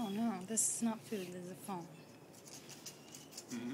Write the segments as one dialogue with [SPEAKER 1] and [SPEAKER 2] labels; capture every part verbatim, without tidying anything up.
[SPEAKER 1] Oh no, this is not food, this is a phone.
[SPEAKER 2] Mm-hmm.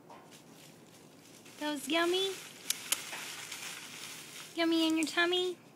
[SPEAKER 1] That was yummy? Yummy in your tummy?